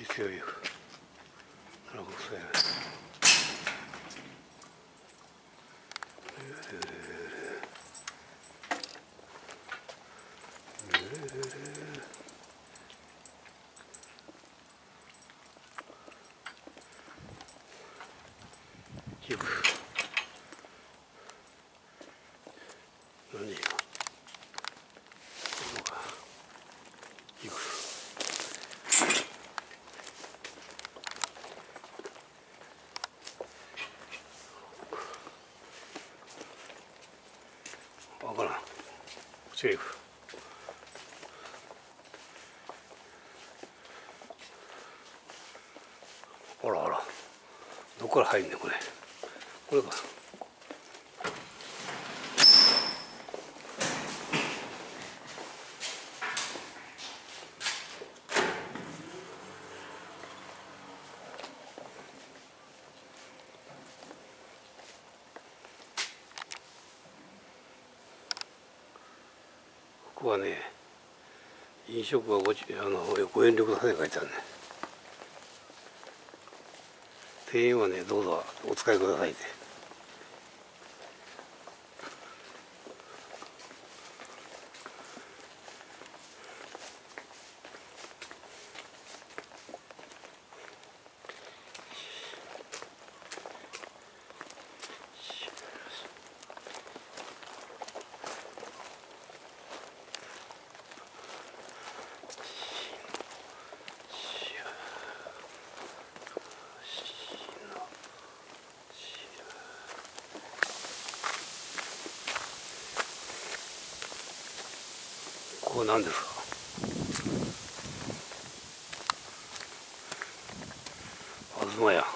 強いよ。なるほど、そうやね。よく何やそうかよく分からん。こっちへ行く。あらあら、どこから入んねんこれ。これか。ここはね、飲食はご遠慮くださいって書いてあるね。店員はね、どうぞお使いくださいって。ここ何ですか。東屋。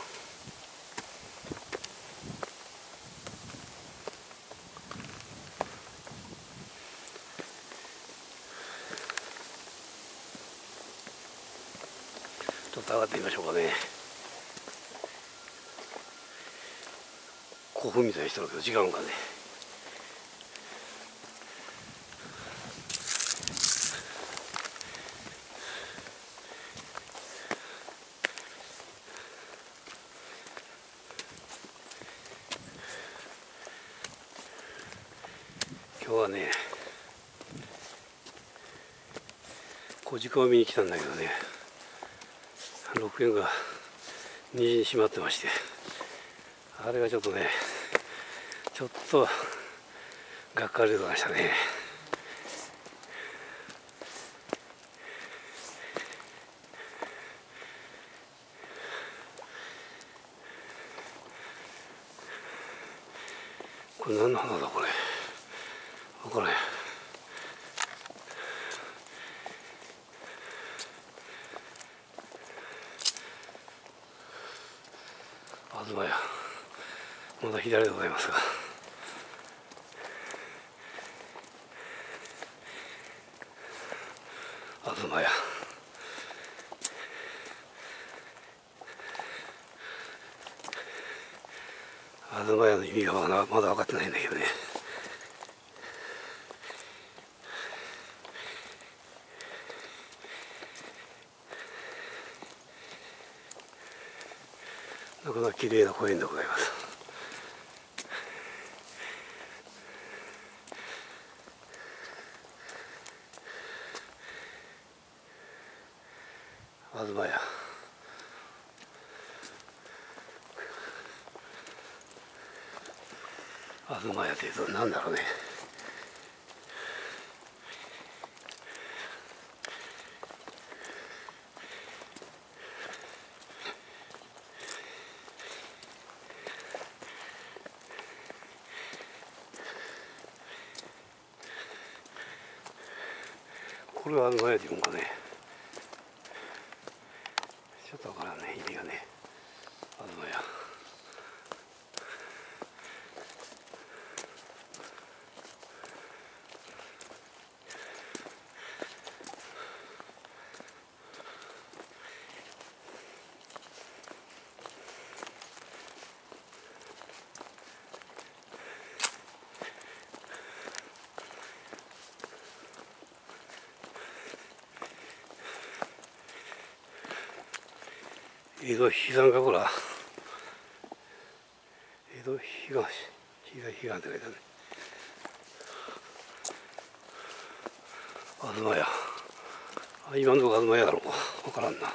ちょっと上がってみましょうかね。古墳みたいにしてるけど違うんかね。今日はね、小鹿を見に来たんだけどね、6軒が虹に閉まってまして、あれがちょっとね、ちょっとがっかりしましたね。これ何の花だこれ。分からへん。東屋、まだ左でございますが、東屋、東屋の意味がまだ分かってないんだけどね。なかなか綺麗な公園でございます。東屋、東屋というと何だろうね。これは東屋って言うんかね。ちょっとわからんね、意味がね。東屋、 江戸彼岸かこら。江戸彼岸、彼岸って書いてあるね。東屋。今のとこ東屋だろうか。わからんな。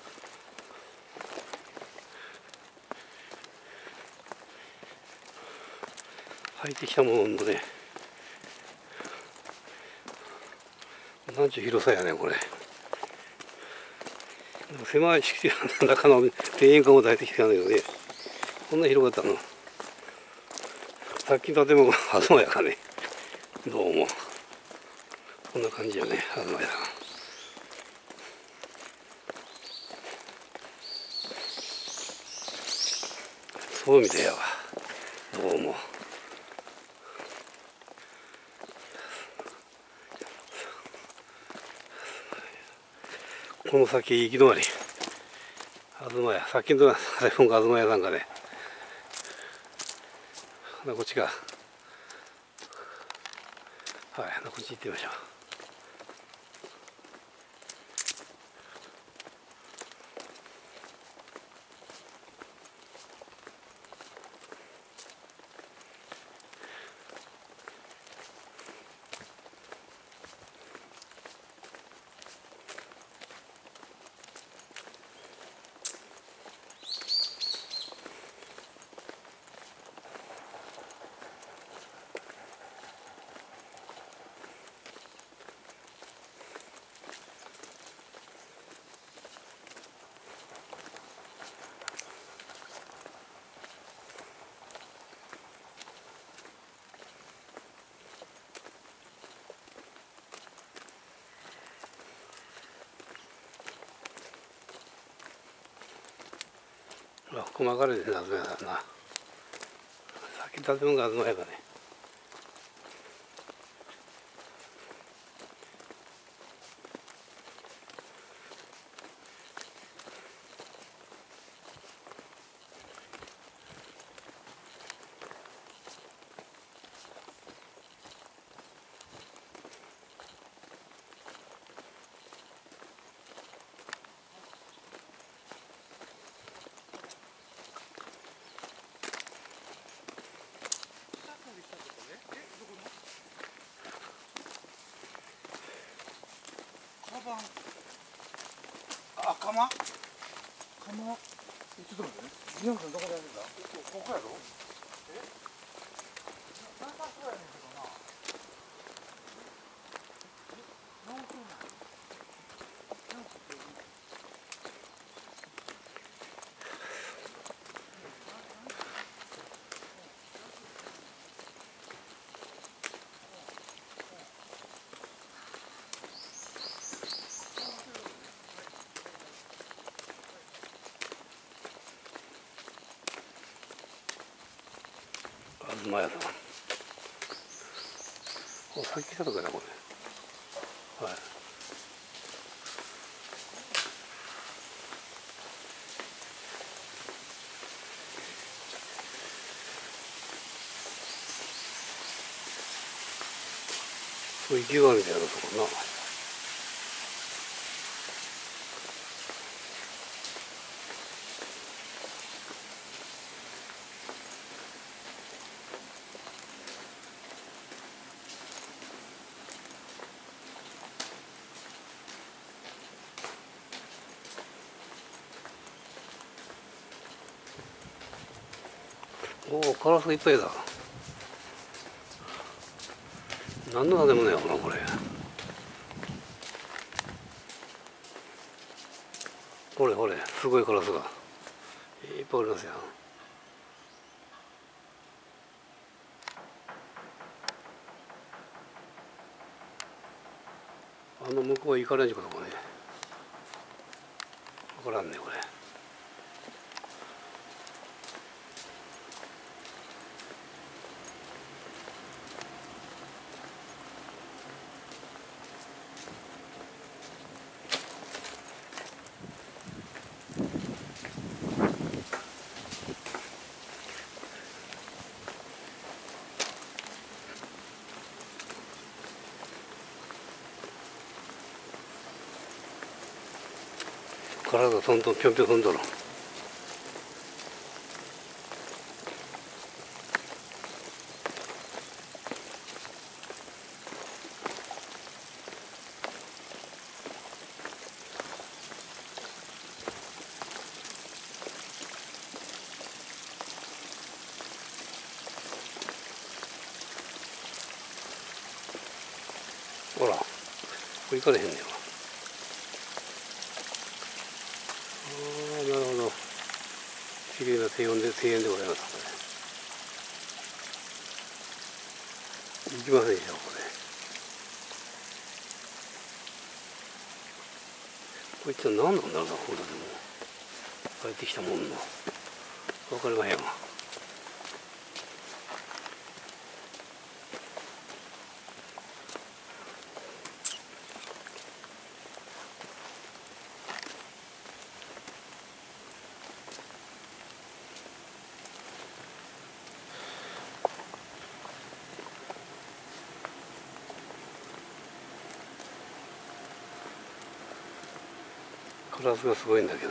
入ってきたもののね。なんちゅう広さやねこれ。狭い敷地の中の庭園かも大体きてたんだけどね。こんな広かったの。さっきの建物が東屋かね。どうも。こんな感じやね、東屋。そうみたいやわ。どうも。この先行き止まり。東屋。さっきの建物が東屋なんかね。こっちか。はい、こっち行ってみましょう。ここ曲がるでな、東屋だな。さっき建物が東屋かね。 あ、釜？釜？ちょっと待ってね。宮野さんどこでやるんだ？ここやろ？え？なさそうやねんけどな。直せない。直してる。 東屋だ。さっき来たとこだこれ。はい。そう池があるみたいなとこな。おお、カラスがいっぱいだ。何の建物やろなこれ。ほれほれ、すごいカラスがいっぱいおりますよ。向こうへ行かれんじかとかね。分からんねこれ。体がトントンぴょんぴょん飛んどる。 これ行かれへんねんわ。ああ、なるほど。綺麗な庭園でございます。これ行きませんでしょこれ。これ一体何なんだろうな、これでも帰ってきたもんの分かりまへんわ。カラスがすごいんだけど。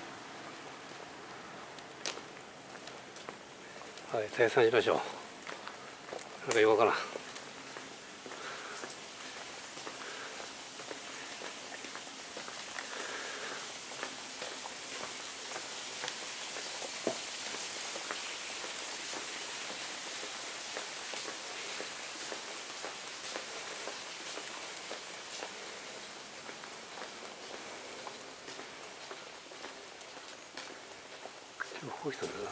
はい、退散しましょう。なんかよくわからん。こういう人だな。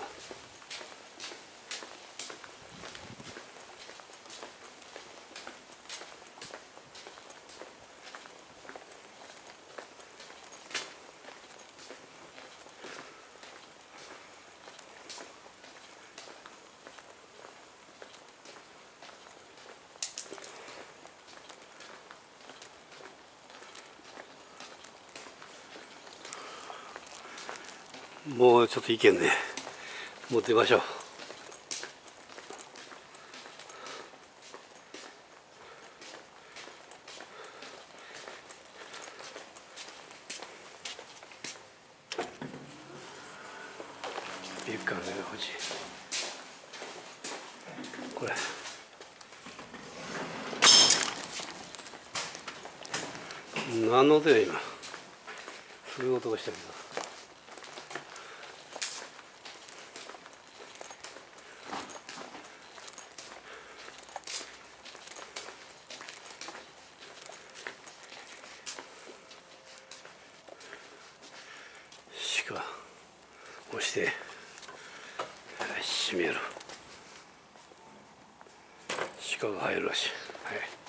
もうちょっといけんね。もう出ましょう。ビュッカーの欲しい。これ。何の音よ今。すごい音がしたけど。鹿押して閉める。鹿が入るらしい。はい。